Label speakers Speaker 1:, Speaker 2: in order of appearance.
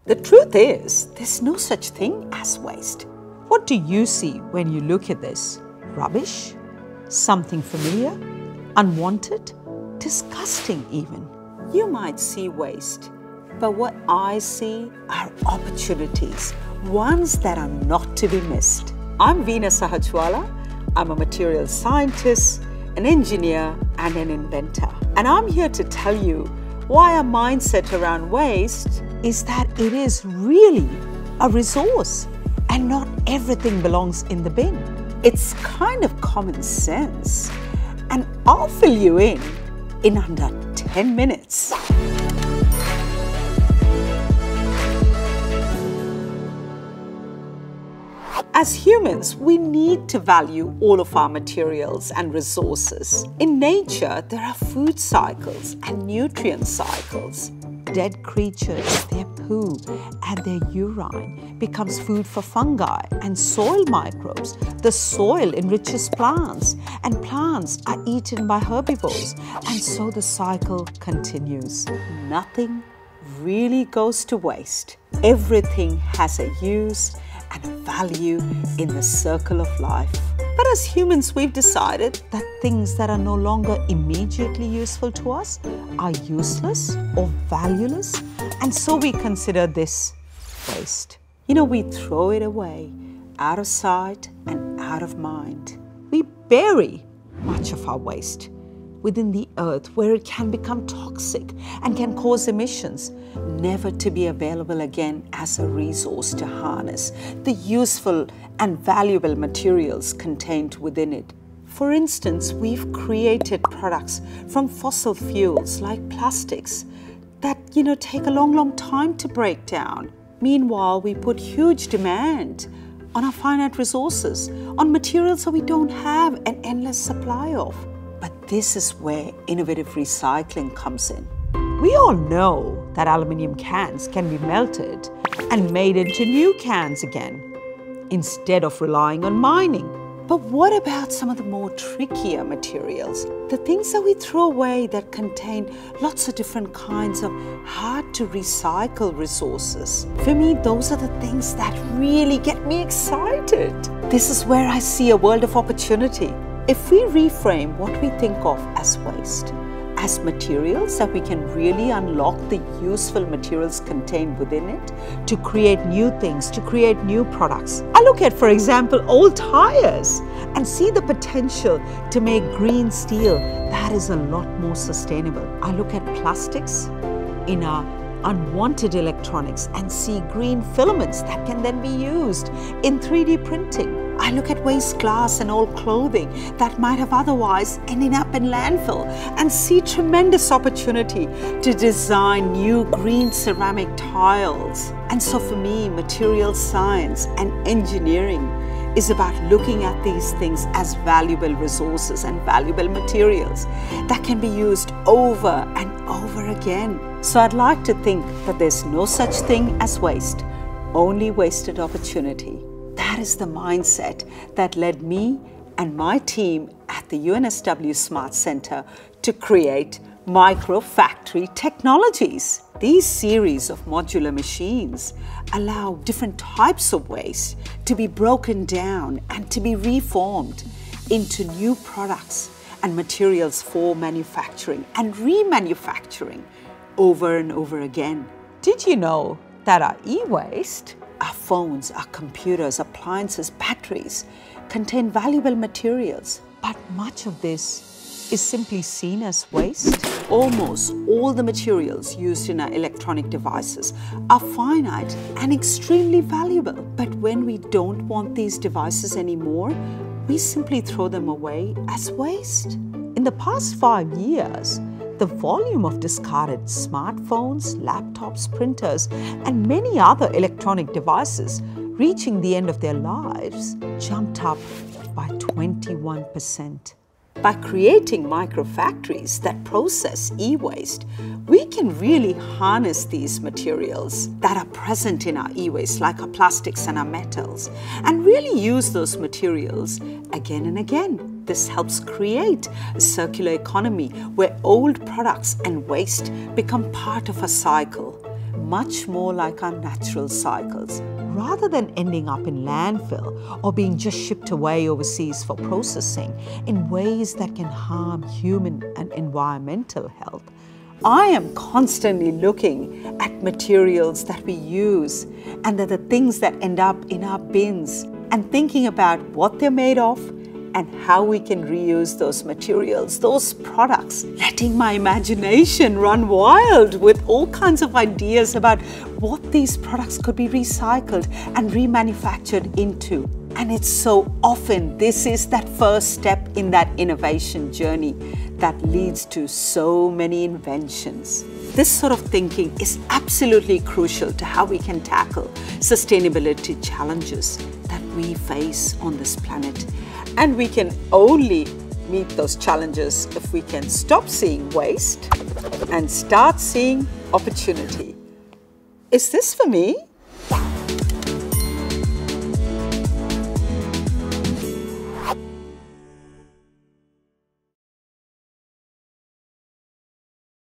Speaker 1: The truth is, there's no such thing as waste.
Speaker 2: What do you see when you look at this? Rubbish? Something familiar? Unwanted? Disgusting even?
Speaker 1: You might see waste, but what I see are opportunities, ones that are not to be missed. I'm Veena Sahajwalla. I'm a materials scientist, an engineer, and an inventor. And I'm here to tell you why our mindset around waste is that it is really a resource and not everything belongs in the bin. It's kind of common sense, and I'll fill you in under 10 minutes. As humans, we need to value all of our materials and resources. In nature, there are food cycles and nutrient cycles.
Speaker 2: Dead creatures, their poo and their urine becomes food for fungi and soil microbes. The soil enriches plants and plants are eaten by herbivores, and so the cycle continues.
Speaker 1: Nothing really goes to waste. Everything has a use and a value in the circle of life. But as humans, we've decided
Speaker 2: that things that are no longer immediately useful to us are useless or valueless, and so we consider this waste.
Speaker 1: We throw it away, out of sight and out of mind.
Speaker 2: We bury much of our waste within the earth, where it can become toxic and can cause emissions,
Speaker 1: never to be available again as a resource to harness the useful and valuable materials contained within it. For instance, we've created products from fossil fuels like plastics that, take a long time to break down. Meanwhile, we put huge demand on our finite resources, on materials that we don't have an endless supply of. But this is where innovative recycling comes in.
Speaker 2: We all know that aluminium cans can be melted and made into new cans again, instead of relying on mining.
Speaker 1: But what about some of the more trickier materials? The things that we throw away that contain lots of different kinds of hard to recycle resources. For me, those are the things that really get me excited. This is where I see a world of opportunity. If we reframe what we think of as waste as materials that we can really unlock the useful materials contained within it
Speaker 2: to create new things, to create new products. I look at, for example, old tires and see the potential to make green steel that is a lot more sustainable. I look at plastics in our unwanted electronics and see green filaments that can then be used in 3D printing.
Speaker 1: I look at waste glass and old clothing that might have otherwise ended up in landfill and see tremendous opportunity to design new green ceramic tiles. And so for me, material science and engineering is about looking at these things as valuable resources and valuable materials that can be used over and over again. So I'd like to think that there's no such thing as waste, only wasted opportunity. That is the mindset that led me and my team at the UNSW Smart Center to create microfactory technologies. These series of modular machines allow different types of waste to be broken down and to be reformed into new products and materials for manufacturing and remanufacturing over and over again.
Speaker 2: Did you know that our e-waste,
Speaker 1: our phones, our computers, appliances, batteries contain valuable materials?
Speaker 2: But much of this is simply seen as waste.
Speaker 1: Almost all the materials used in our electronic devices are finite and extremely valuable. But when we don't want these devices anymore, we simply throw them away as waste.
Speaker 2: In the past 5 years, the volume of discarded smartphones, laptops, printers, and many other electronic devices reaching the end of their lives jumped up by 21%.
Speaker 1: By creating microfactories that process e-waste, we can really harness these materials that are present in our e-waste, like our plastics and our metals, and really use those materials again and again. This helps create a circular economy where old products and waste become part of a cycle. much more like our natural cycles.
Speaker 2: Rather than ending up in landfill or being just shipped away overseas for processing in ways that can harm human and environmental health,
Speaker 1: I am constantly looking at materials that we use and the things that end up in our bins and thinking about what they're made of and how we can reuse those materials, those products, letting my imagination run wild with all kinds of ideas about what these products could be recycled and remanufactured into. And it's so often this is that first step in that innovation journey that leads to so many inventions. This sort of thinking is absolutely crucial to how we can tackle sustainability challenges that we face on this planet. And we can only meet those challenges if we can stop seeing waste and start seeing opportunity. Is this for me?